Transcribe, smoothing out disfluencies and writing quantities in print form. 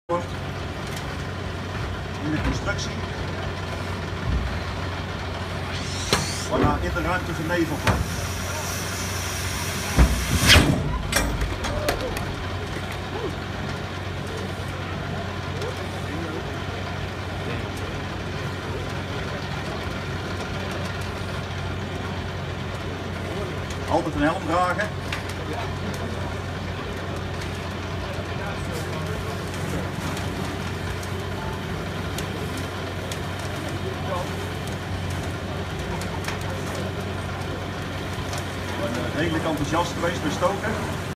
in de constructie, waarna in de ruimte geneveld wordt. Altijd een helm dragen. Redelijk enthousiast geweest bij stoken.